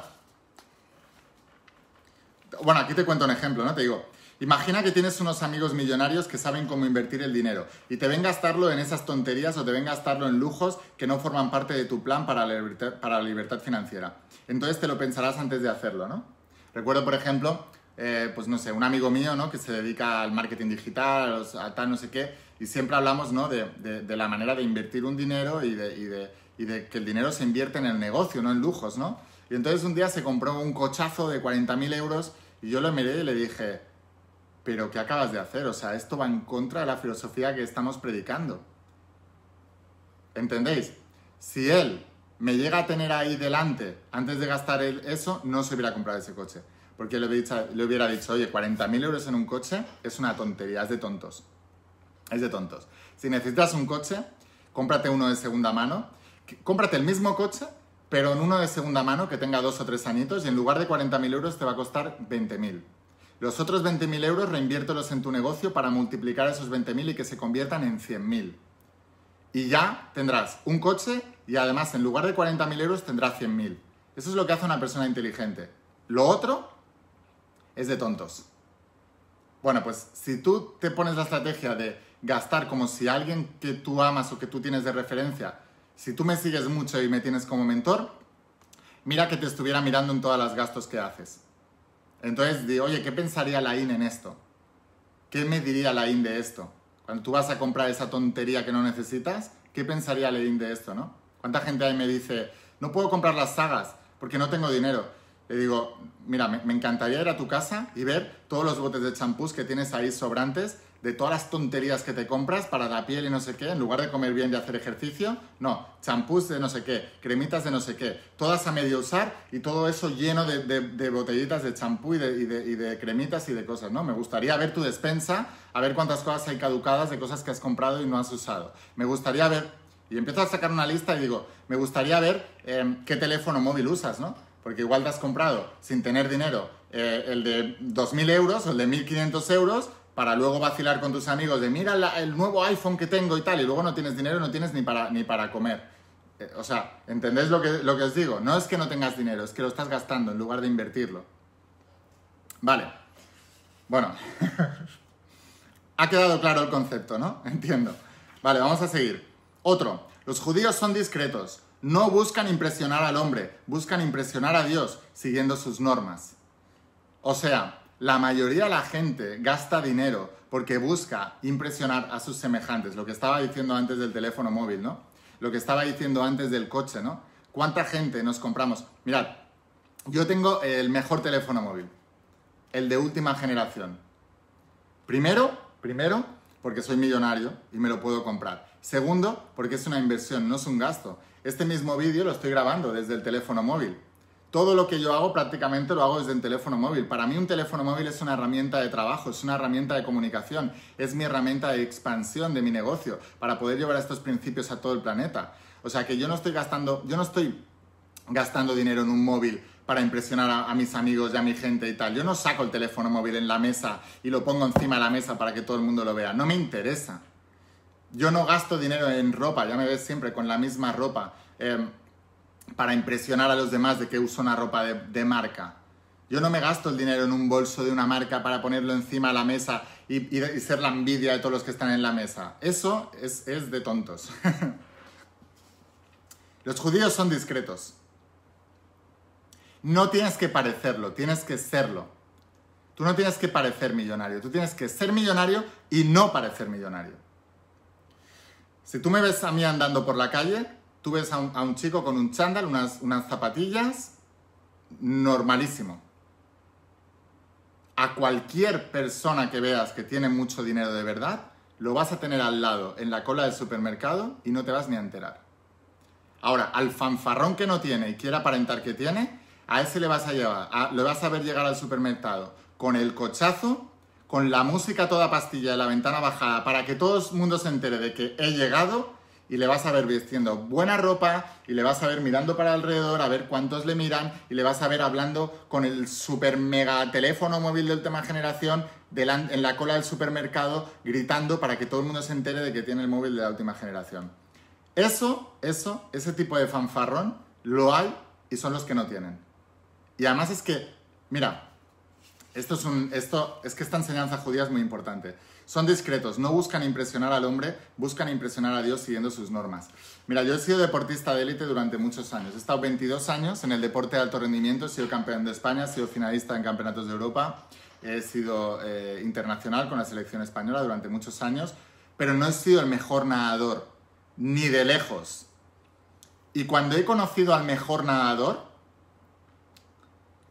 bueno, aquí te cuento un ejemplo, ¿no? Te digo, imagina que tienes unos amigos millonarios que saben cómo invertir el dinero y te ven gastarlo en esas tonterías o te ven gastarlo en lujos que no forman parte de tu plan para la libertad, para la libertad financiera. Entonces te lo pensarás antes de hacerlo, ¿no? Recuerdo, por ejemplo, eh, pues no sé, un amigo mío, ¿no? Que se dedica al marketing digital, a, los, a tal no sé qué, y siempre hablamos, ¿no? de, de, de la manera de invertir un dinero y de, y, de, y de que el dinero se invierte en el negocio, no en lujos, ¿no? Y entonces un día se compró un cochazo de cuarenta mil euros y yo lo miré y le dije, ¿pero qué acabas de hacer? O sea, esto va en contra de la filosofía que estamos predicando. ¿Entendéis? Si él me llega a tener ahí delante antes de gastar el, eso, no se hubiera comprado ese coche. Porque le, dicho, le hubiera dicho, oye, cuarenta mil euros en un coche es una tontería, es de tontos. Es de tontos. Si necesitas un coche, cómprate uno de segunda mano, cómprate el mismo coche, pero en uno de segunda mano que tenga dos o tres añitos y en lugar de cuarenta mil euros te va a costar veinte mil. Los otros veinte mil euros reinviértelos en tu negocio para multiplicar esos veinte mil y que se conviertan en cien mil. Y ya tendrás un coche y además en lugar de cuarenta mil euros tendrás cien mil. Eso es lo que hace una persona inteligente. Lo otro es de tontos. Bueno, pues si tú te pones la estrategia de gastar como si alguien que tú amas o que tú tienes de referencia, si tú me sigues mucho y me tienes como mentor, mira que te estuviera mirando en todos los gastos que haces. Entonces, di, oye, ¿qué pensaría la I N en esto? ¿Qué me diría la I N de esto? Cuando tú vas a comprar esa tontería que no necesitas, ¿qué pensaría la I N de esto, no? ¿Cuánta gente ahí me dice, no puedo comprar las sagas porque no tengo dinero? Le digo, mira, me, me encantaría ir a tu casa y ver todos los botes de champús que tienes ahí sobrantes, de todas las tonterías que te compras para la piel y no sé qué, en lugar de comer bien y hacer ejercicio, no, champús de no sé qué, cremitas de no sé qué, todas a medio usar y todo eso lleno de, de, de botellitas de champú y de, y, de, y de cremitas y de cosas, ¿no? Me gustaría ver tu despensa, a ver cuántas cosas hay caducadas de cosas que has comprado y no has usado. Me gustaría ver, y empiezo a sacar una lista y digo, me gustaría ver eh, qué teléfono móvil usas, ¿no? Porque igual te has comprado sin tener dinero eh, el de dos mil euros o el de mil quinientos euros para luego vacilar con tus amigos de mira la, el nuevo iPhone que tengo y tal, y luego no tienes dinero, no tienes ni para, ni para comer. Eh, o sea, ¿entendéis lo que, lo que os digo? No es que no tengas dinero, es que lo estás gastando en lugar de invertirlo. Vale. Bueno. Ha quedado claro el concepto, ¿no? Entiendo. Vale, vamos a seguir. Otro. Los judíos son discretos. No buscan impresionar al hombre, buscan impresionar a Dios siguiendo sus normas. O sea, la mayoría de la gente gasta dinero porque busca impresionar a sus semejantes. Lo que estaba diciendo antes del teléfono móvil, ¿no? Lo que estaba diciendo antes del coche, ¿no? ¿Cuánta gente nos compramos? Mirad, yo tengo el mejor teléfono móvil, el de última generación. Primero, primero, porque soy millonario y me lo puedo comprar. Segundo, porque es una inversión, no es un gasto. Este mismo vídeo lo estoy grabando desde el teléfono móvil. Todo lo que yo hago prácticamente lo hago desde el teléfono móvil. Para mí un teléfono móvil es una herramienta de trabajo, es una herramienta de comunicación, es mi herramienta de expansión de mi negocio para poder llevar estos principios a todo el planeta. O sea que yo no estoy gastando, yo no estoy gastando dinero en un móvil para impresionar a, a mis amigos y a mi gente y tal. Yo no saco el teléfono móvil en la mesa y lo pongo encima de la mesa para que todo el mundo lo vea. No me interesa. Yo no gasto dinero en ropa, ya me ves siempre con la misma ropa, eh, para impresionar a los demás de que uso una ropa de, de marca. Yo no me gasto el dinero en un bolso de una marca para ponerlo encima de la mesa y, y, y ser la envidia de todos los que están en la mesa. Eso es, es de tontos. Los judíos son discretos. No tienes que parecerlo, tienes que serlo. Tú no tienes que parecer millonario, tú tienes que ser millonario y no parecer millonario. Si tú me ves a mí andando por la calle, tú ves a un, a un chico con un chándal, unas, unas zapatillas, normalísimo. A cualquier persona que veas que tiene mucho dinero de verdad, lo vas a tener al lado en la cola del supermercado y no te vas ni a enterar. Ahora, al fanfarrón que no tiene y quiere aparentar que tiene, a ese le vas a llevar, a, le vas a ver llegar al supermercado con el cochazo, con la música toda pastilla de la ventana bajada para que todo el mundo se entere de que he llegado y le vas a ver vistiendo buena ropa y le vas a ver mirando para alrededor a ver cuántos le miran y le vas a ver hablando con el super mega teléfono móvil de última generación en la cola del supermercado gritando para que todo el mundo se entere de que tiene el móvil de la última generación. Eso, eso, ese tipo de fanfarrón lo hay y son los que no tienen. Y además es que, mira, Esto es, un, esto, es que esta enseñanza judía es muy importante. Son discretos, no buscan impresionar al hombre, buscan impresionar a Dios siguiendo sus normas. Mira, yo he sido deportista de élite durante muchos años. He estado veintidós años en el deporte de alto rendimiento, he sido campeón de España, he sido finalista en campeonatos de Europa, he sido eh, internacional con la selección española durante muchos años, pero no he sido el mejor nadador, ni de lejos. Y cuando he conocido al mejor nadador,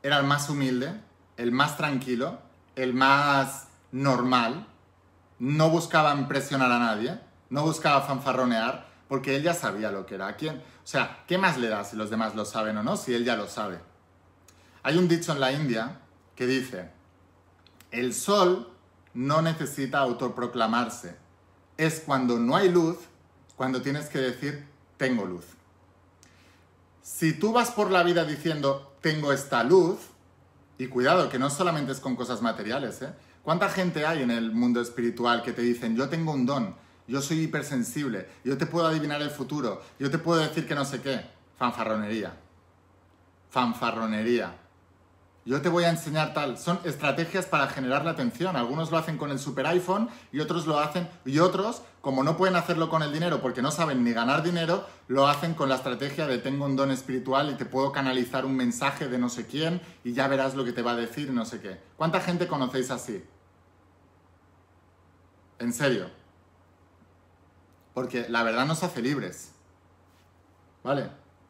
era el más humilde, el más tranquilo, el más normal. No buscaba impresionar a nadie, no buscaba fanfarronear, porque él ya sabía lo que era. ¿A quién? O sea, ¿qué más le da si los demás lo saben o no, si él ya lo sabe? Hay un dicho en la India que dice, el sol no necesita autoproclamarse. Es cuando no hay luz, cuando tienes que decir, tengo luz. Si tú vas por la vida diciendo, tengo esta luz, y cuidado, que no solamente es con cosas materiales, ¿eh? ¿Cuánta gente hay en el mundo espiritual que te dicen, yo tengo un don, yo soy hipersensible, yo te puedo adivinar el futuro, yo te puedo decir que no sé qué? Fanfarronería. Fanfarronería. Yo te voy a enseñar tal. Son estrategias para generar la atención. Algunos lo hacen con el super iPhone y otros lo hacen... Y otros, como no pueden hacerlo con el dinero porque no saben ni ganar dinero, lo hacen con la estrategia de tengo un don espiritual y te puedo canalizar un mensaje de no sé quién y ya verás lo que te va a decir no sé qué. ¿Cuánta gente conocéis así? En serio. Porque la verdad nos hace libres. ¿Vale?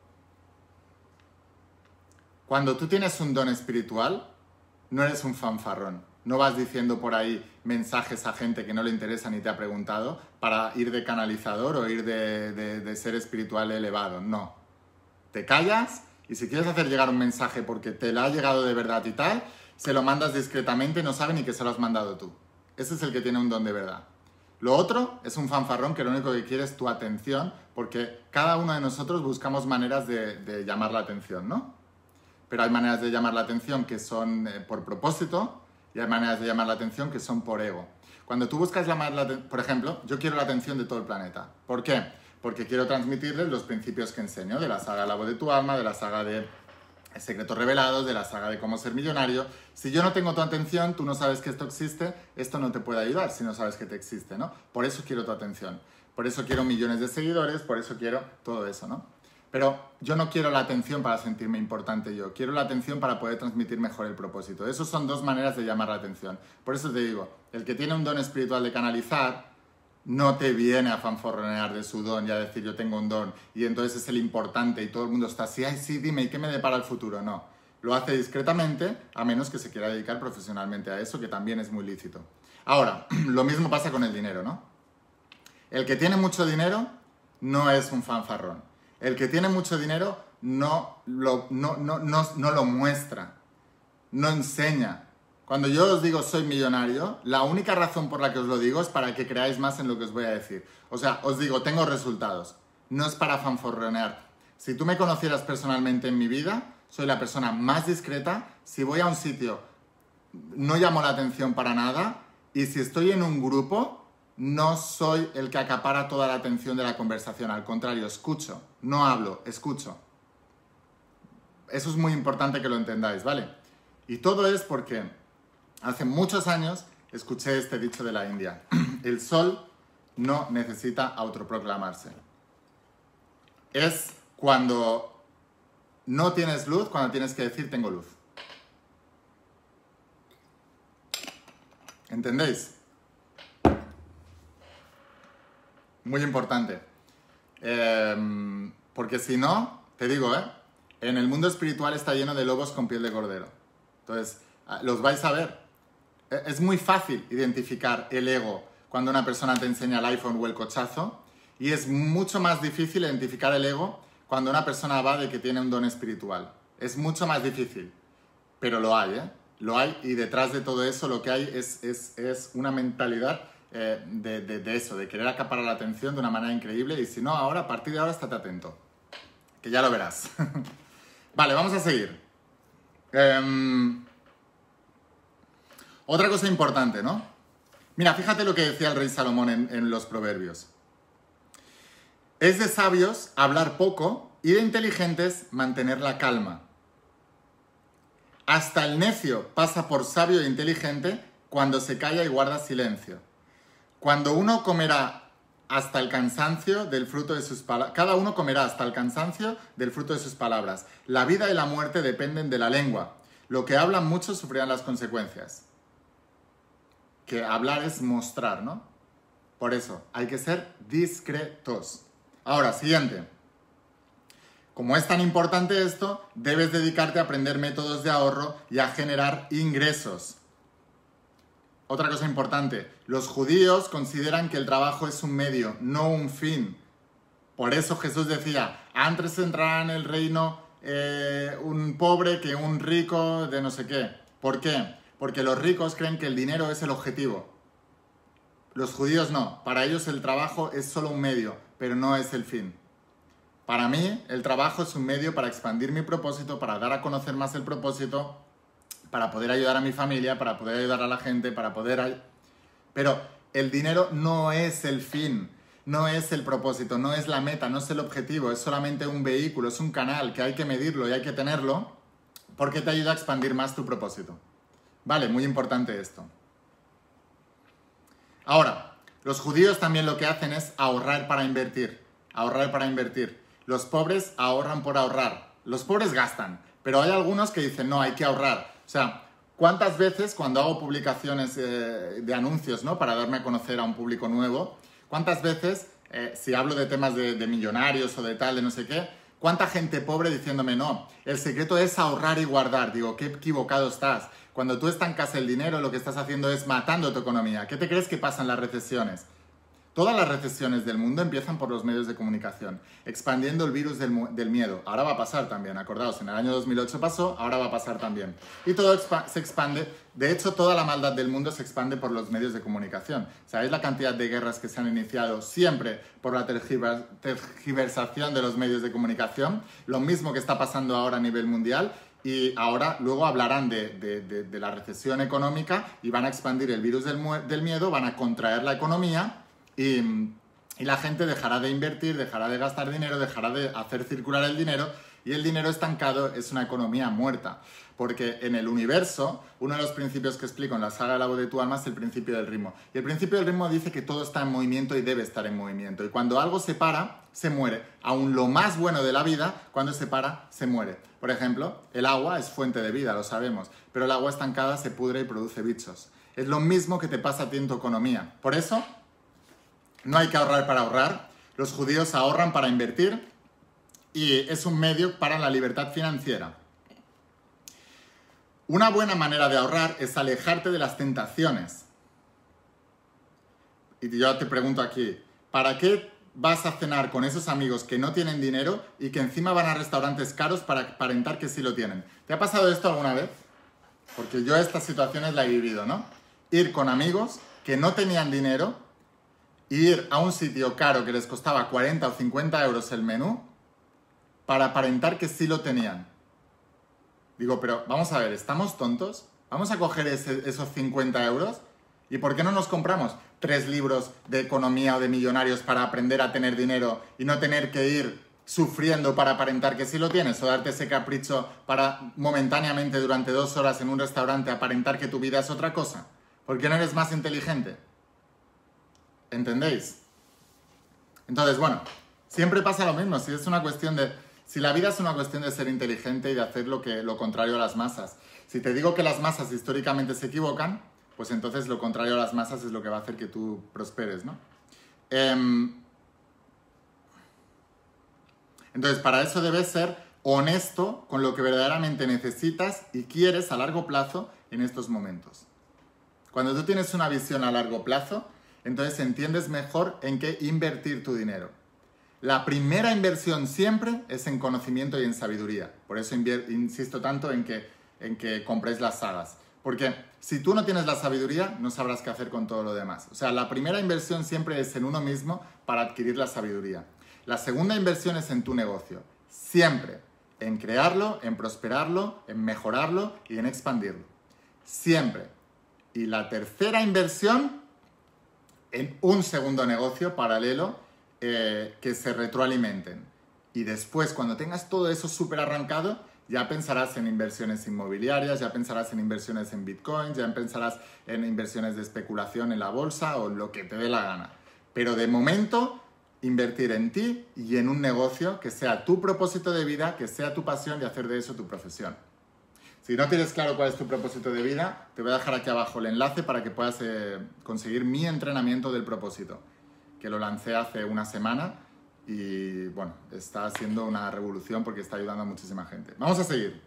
Cuando tú tienes un don espiritual, no eres un fanfarrón. No vas diciendo por ahí mensajes a gente que no le interesa ni te ha preguntado para ir de canalizador o ir de, de, de ser espiritual elevado. No. Te callas y si quieres hacer llegar un mensaje porque te lo ha llegado de verdad y tal, se lo mandas discretamente y no sabe ni que se lo has mandado tú. Ese es el que tiene un don de verdad. Lo otro es un fanfarrón que lo único que quiere es tu atención, porque cada uno de nosotros buscamos maneras de, de llamar la atención, ¿no? Pero hay maneras de llamar la atención que son eh, por propósito y hay maneras de llamar la atención que son por ego. Cuando tú buscas llamar la atención, por ejemplo, yo quiero la atención de todo el planeta. ¿Por qué? Porque quiero transmitirles los principios que enseño de la saga La voz de tu alma, de la saga de Secretos revelados, de la saga de Cómo ser millonario. Si yo no tengo tu atención, tú no sabes que esto existe, esto no te puede ayudar si no sabes que te existe, ¿no? Por eso quiero tu atención. Por eso quiero millones de seguidores, por eso quiero todo eso, ¿no? Pero yo no quiero la atención para sentirme importante yo, quiero la atención para poder transmitir mejor el propósito. Esas son dos maneras de llamar la atención. Por eso te digo, el que tiene un don espiritual de canalizar, no te viene a fanfarronear de su don y a decir yo tengo un don y entonces es el importante y todo el mundo está así, ay sí, dime, ¿y qué me depara el futuro? No, lo hace discretamente, a menos que se quiera dedicar profesionalmente a eso, que también es muy lícito. Ahora, lo mismo pasa con el dinero, ¿no? El que tiene mucho dinero no es un fanfarrón. El que tiene mucho dinero no lo, no, no, no, no lo muestra, no enseña. Cuando yo os digo soy millonario, la única razón por la que os lo digo es para que creáis más en lo que os voy a decir. O sea, os digo, tengo resultados. No es para fanfarronear. Si tú me conocieras personalmente en mi vida, soy la persona más discreta. Si voy a un sitio, no llamo la atención para nada. Y si estoy en un grupo, no soy el que acapara toda la atención de la conversación. Al contrario, escucho. No hablo, escucho. Eso es muy importante que lo entendáis, ¿vale? Y todo es porque hace muchos años escuché este dicho de la India. El sol no necesita autoproclamarse. Es cuando no tienes luz, cuando tienes que decir tengo luz. ¿Entendéis? Muy importante. Eh, porque si no, te digo, ¿eh? En el mundo espiritual está lleno de lobos con piel de cordero. Entonces, los vais a ver. Es muy fácil identificar el ego cuando una persona te enseña el iPhone o el cochazo. Y es mucho más difícil identificar el ego cuando una persona va de que tiene un don espiritual. Es mucho más difícil. Pero lo hay, ¿eh? Lo hay, y detrás de todo eso lo que hay es, es, es una mentalidad eh, de, de, de eso, de querer acaparar la atención de una manera increíble. Y si no, ahora, a partir de ahora, estate atento. Que ya lo verás. Vale, vamos a seguir. Eh, otra cosa importante, ¿no? Mira, fíjate lo que decía el rey Salomón en, en los proverbios. Es de sabios hablar poco y de inteligentes mantener la calma. Hasta el necio pasa por sabio e inteligente cuando se calla y guarda silencio. Cuando uno comerá hasta el cansancio del fruto de sus palabras. Cada uno comerá hasta el cansancio del fruto de sus palabras. La vida y la muerte dependen de la lengua. Lo que hablan muchos sufrirán las consecuencias. Que hablar es mostrar, ¿no? Por eso, hay que ser discretos. Ahora, siguiente. como es tan importante esto, debes dedicarte a aprender métodos de ahorro y a generar ingresos. Otra cosa importante, los judíos consideran que el trabajo es un medio, no un fin. Por eso Jesús decía, antes entrará en el reino eh, un pobre que un rico de no sé qué. ¿Por qué? Porque los ricos creen que el dinero es el objetivo. Los judíos no, para ellos el trabajo es solo un medio, pero no es el fin. Para mí, el trabajo es un medio para expandir mi propósito, para dar a conocer más el propósito, para poder ayudar a mi familia, para poder ayudar a la gente, para poder... Pero el dinero no es el fin, no es el propósito, no es la meta, no es el objetivo, es solamente un vehículo, es un canal que hay que medirlo y hay que tenerlo porque te ayuda a expandir más tu propósito. Vale, muy importante esto. Ahora, los judíos también lo que hacen es ahorrar para invertir, ahorrar para invertir. Los pobres ahorran por ahorrar. Los pobres gastan, pero hay algunos que dicen, no, hay que ahorrar. O sea, ¿cuántas veces cuando hago publicaciones eh, de anuncios, ¿no? Para darme a conocer a un público nuevo, cuántas veces, eh, si hablo de temas de, de millonarios o de tal, de no sé qué, cuánta gente pobre diciéndome, no, el secreto es ahorrar y guardar. Digo, qué equivocado estás. Cuando tú estancas el dinero, lo que estás haciendo es matando tu economía. ¿Qué te crees que pasa en las recesiones? Todas las recesiones del mundo empiezan por los medios de comunicación, expandiendo el virus del, del miedo. Ahora va a pasar también, acordaos, en el año dos mil ocho pasó, ahora va a pasar también. Y todo expa- se expande, de hecho toda la maldad del mundo se expande por los medios de comunicación. ¿Sabéis la cantidad de guerras que se han iniciado siempre por la tergiver- tergiversación de los medios de comunicación? Lo mismo que está pasando ahora a nivel mundial. Y ahora luego hablarán de, de, de, de la recesión económica y van a expandir el virus del, del miedo, van a contraer la economía. Y, y la gente dejará de invertir, dejará de gastar dinero, dejará de hacer circular el dinero y el dinero estancado es una economía muerta. Porque en el universo, uno de los principios que explico en la saga de la voz de tu alma es el principio del ritmo. Y el principio del ritmo dice que todo está en movimiento y debe estar en movimiento. Y cuando algo se para, se muere. Aún lo más bueno de la vida, cuando se para, se muere. Por ejemplo, el agua es fuente de vida, lo sabemos. Pero el agua estancada se pudre y produce bichos. Es lo mismo que te pasa a ti en tu economía. Por eso... no hay que ahorrar para ahorrar, los judíos ahorran para invertir y es un medio para la libertad financiera. Una buena manera de ahorrar es alejarte de las tentaciones. Y yo te pregunto aquí, ¿para qué vas a cenar con esos amigos que no tienen dinero y que encima van a restaurantes caros para aparentar que sí lo tienen? ¿Te ha pasado esto alguna vez? Porque yo estas situaciones la he vivido, ¿no? Ir con amigos que no tenían dinero, ir a un sitio caro que les costaba cuarenta o cincuenta euros el menú para aparentar que sí lo tenían. Digo, pero vamos a ver, ¿estamos tontos? ¿Vamos a coger ese, esos cincuenta euros? ¿Y por qué no nos compramos tres libros de economía o de millonarios para aprender a tener dinero y no tener que ir sufriendo para aparentar que sí lo tienes? O darte ese capricho para momentáneamente durante dos horas en un restaurante aparentar que tu vida es otra cosa. ¿Por qué no eres más inteligente? ¿Entendéis? Entonces, bueno, siempre pasa lo mismo. Si es una cuestión de... Si la vida es una cuestión de ser inteligente y de hacer lo, que, lo contrario a las masas. Si te digo que las masas históricamente se equivocan, pues entonces lo contrario a las masas es lo que va a hacer que tú prosperes, ¿no? Eh, entonces, para eso debes ser honesto con lo que verdaderamente necesitas y quieres a largo plazo en estos momentos. Cuando tú tienes una visión a largo plazo, entonces entiendes mejor en qué invertir tu dinero. La primera inversión siempre es en conocimiento y en sabiduría. Por eso insisto tanto en que, en que compréis las sagas. Porque si tú no tienes la sabiduría, no sabrás qué hacer con todo lo demás. O sea, la primera inversión siempre es en uno mismo para adquirir la sabiduría. La segunda inversión es en tu negocio. Siempre. En crearlo, en prosperarlo, en mejorarlo y en expandirlo. Siempre. Y la tercera inversión en un segundo negocio paralelo eh, que se retroalimenten. Y después, cuando tengas todo eso súper arrancado, ya pensarás en inversiones inmobiliarias, ya pensarás en inversiones en bitcoins, ya pensarás en inversiones de especulación en la bolsa o lo que te dé la gana. Pero de momento, invertir en ti y en un negocio que sea tu propósito de vida, que sea tu pasión y hacer de eso tu profesión. Si no tienes claro cuál es tu propósito de vida, te voy a dejar aquí abajo el enlace para que puedas eh, conseguir mi entrenamiento del propósito, que lo lancé hace una semana y bueno, está haciendo una revolución porque está ayudando a muchísima gente. Vamos a seguir.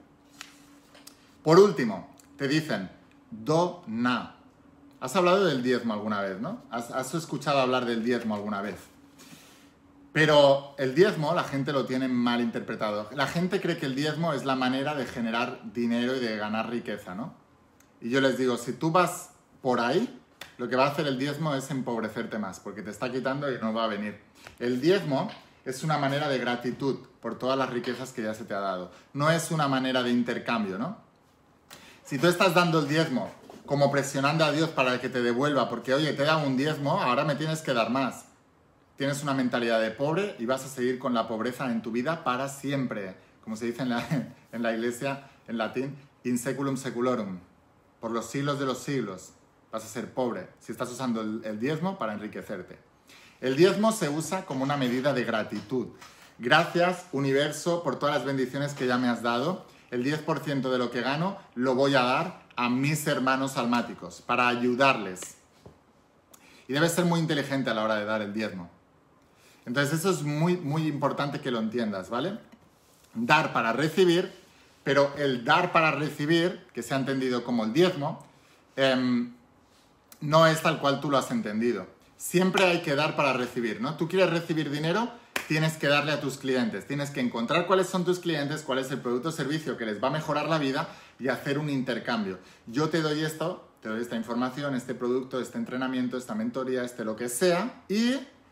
Por último, te dicen dona. Has hablado del diezmo alguna vez, ¿no? Has, has escuchado hablar del diezmo alguna vez. Pero el diezmo la gente lo tiene mal interpretado. La gente cree que el diezmo es la manera de generar dinero y de ganar riqueza, ¿no? Y yo les digo, si tú vas por ahí, lo que va a hacer el diezmo es empobrecerte más, porque te está quitando y no va a venir. El diezmo es una manera de gratitud por todas las riquezas que ya se te ha dado. No es una manera de intercambio, ¿no? Si tú estás dando el diezmo como presionando a Dios para que te devuelva, porque oye, te he dado un diezmo, ahora me tienes que dar más. Tienes una mentalidad de pobre y vas a seguir con la pobreza en tu vida para siempre. Como se dice en la, en la iglesia, en latín, in seculum seculorum. Por los siglos de los siglos vas a ser pobre si estás usando el, el diezmo para enriquecerte. El diezmo se usa como una medida de gratitud. Gracias, universo, por todas las bendiciones que ya me has dado. El diez por ciento de lo que gano lo voy a dar a mis hermanos almáticos para ayudarles. Y debes ser muy inteligente a la hora de dar el diezmo. Entonces eso es muy, muy importante que lo entiendas, ¿vale? Dar para recibir, pero el dar para recibir, que se ha entendido como el diezmo, eh, no es tal cual tú lo has entendido. Siempre hay que dar para recibir, ¿no? Tú quieres recibir dinero, tienes que darle a tus clientes. Tienes que encontrar cuáles son tus clientes, cuál es el producto o servicio que les va a mejorar la vida y hacer un intercambio. Yo te doy esto, te doy esta información, este producto, este entrenamiento, esta mentoría, este lo que sea, y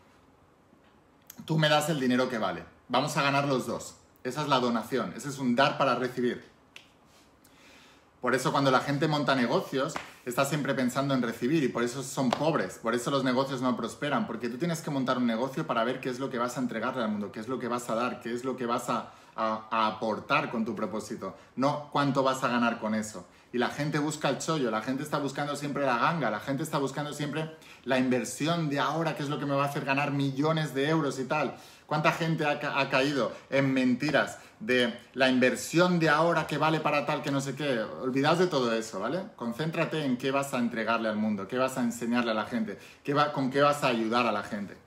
tú me das el dinero que vale. Vamos a ganar los dos. Esa es la donación, ese es un dar para recibir. Por eso cuando la gente monta negocios, está siempre pensando en recibir y por eso son pobres, por eso los negocios no prosperan, porque tú tienes que montar un negocio para ver qué es lo que vas a entregarle al mundo, qué es lo que vas a dar, qué es lo que vas a, a, a aportar con tu propósito, no cuánto vas a ganar con eso. Y la gente busca el chollo, la gente está buscando siempre la ganga, la gente está buscando siempre la inversión de ahora, qué es lo que me va a hacer ganar millones de euros y tal. ¿Cuánta gente ha, ca ha caído en mentiras de la inversión de ahora que vale para tal, que no sé qué? Olvidaos de todo eso, ¿vale? Concéntrate en qué vas a entregarle al mundo, qué vas a enseñarle a la gente, qué va, con qué vas a ayudar a la gente.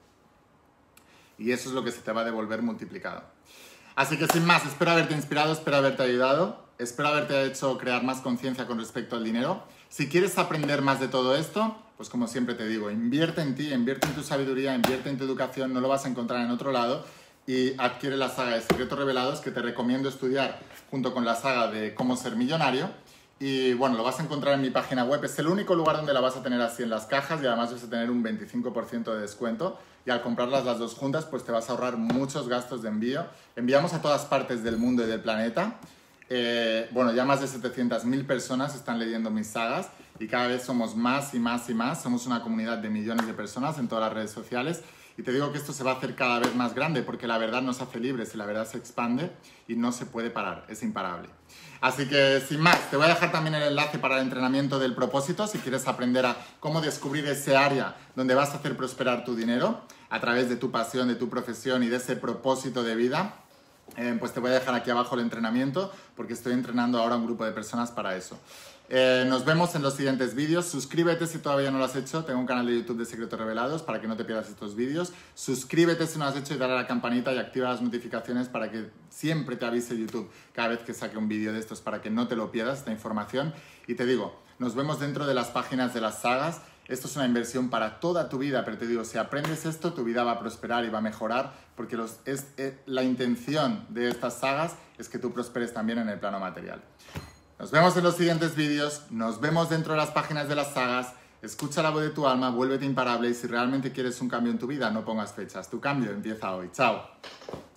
Y eso es lo que se te va a devolver multiplicado. Así que sin más, espero haberte inspirado, espero haberte ayudado, espero haberte hecho crear más conciencia con respecto al dinero. Si quieres aprender más de todo esto, pues como siempre te digo, invierte en ti, invierte en tu sabiduría, invierte en tu educación, no lo vas a encontrar en otro lado, y adquiere la saga de Secretos Revelados, que te recomiendo estudiar junto con la saga de Cómo Ser Millonario. Y bueno, lo vas a encontrar en mi página web, es el único lugar donde la vas a tener así en las cajas y además vas a tener un veinticinco por ciento de descuento. Y al comprarlas las dos juntas, pues te vas a ahorrar muchos gastos de envío. Enviamos a todas partes del mundo y del planeta. Eh, bueno, ya más de setecientas mil personas están leyendo mis sagas y cada vez somos más y más y más. Somos una comunidad de millones de personas en todas las redes sociales y te digo que esto se va a hacer cada vez más grande porque la verdad nos hace libres y la verdad se expande y no se puede parar, es imparable. Así que sin más, te voy a dejar también el enlace para el entrenamiento del propósito si quieres aprender a cómo descubrir ese área donde vas a hacer prosperar tu dinero a través de tu pasión, de tu profesión y de ese propósito de vida. Eh, pues te voy a dejar aquí abajo el entrenamiento porque estoy entrenando ahora a un grupo de personas para eso. Eh, nos vemos en los siguientes vídeos. Suscríbete si todavía no lo has hecho. Tengo un canal de YouTube de Secretos Revelados para que no te pierdas estos vídeos. Suscríbete si no lo has hecho y dale a la campanita y activa las notificaciones para que siempre te avise YouTube cada vez que saque un vídeo de estos para que no te lo pierdas esta información. Y te digo, nos vemos dentro de las páginas de las sagas. Esto es una inversión para toda tu vida, pero te digo, si aprendes esto, tu vida va a prosperar y va a mejorar, porque los, es, es, la intención de estas sagas es que tú prosperes también en el plano material. Nos vemos en los siguientes vídeos, nos vemos dentro de las páginas de las sagas, escucha la voz de tu alma, vuélvete imparable y si realmente quieres un cambio en tu vida, no pongas fechas. Tu cambio empieza hoy. ¡Chao!